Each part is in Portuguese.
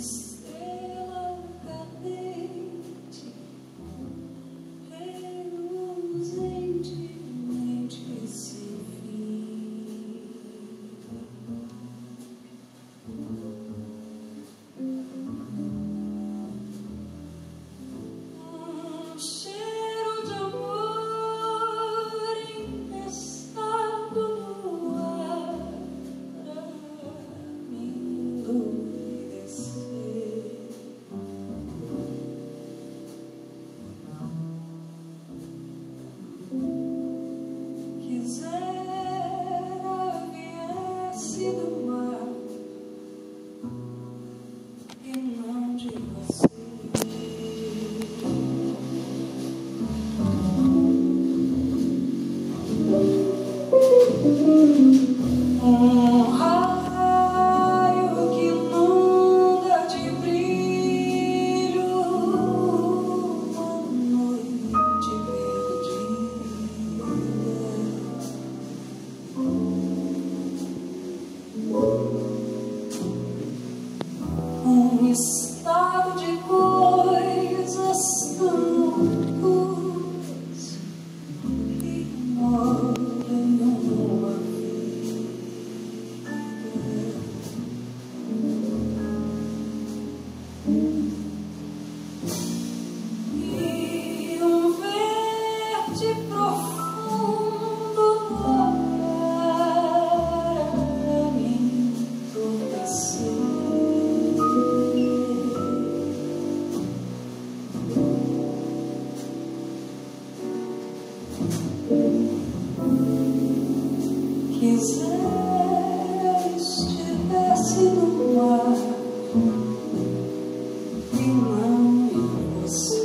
estrela cadente, reluzentemente sem fim. Cheiro de amor empestado no ar pra me enlouquecer. Quisera viesse do mar e não de você. Raio que inunda de brilho uma noite perdida. Estado de coisas tão puras que moram numa e verde profundo para me entorpecer. Quisera estivesse no mar e não em você.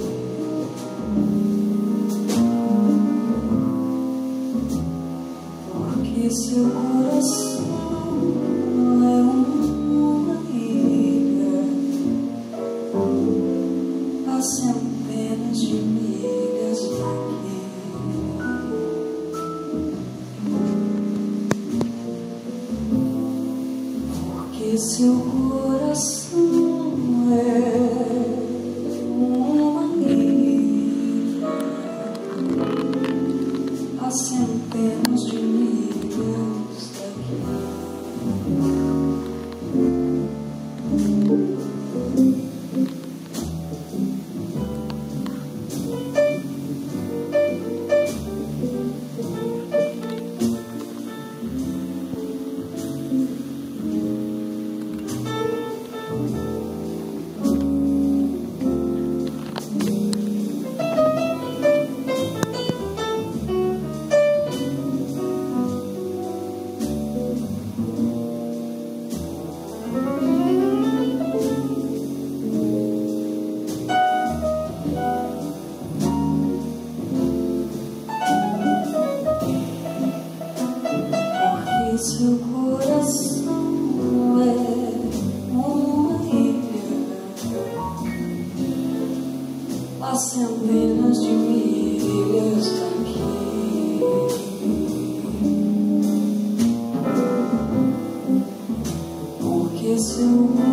Porque seu coração é uma ilha a centenas de milhas daqui. Porque seu coração é uma ilha a centenas de milhas daqui. Seu coração é uma ilha a centenas de milhas daqui. Porque seu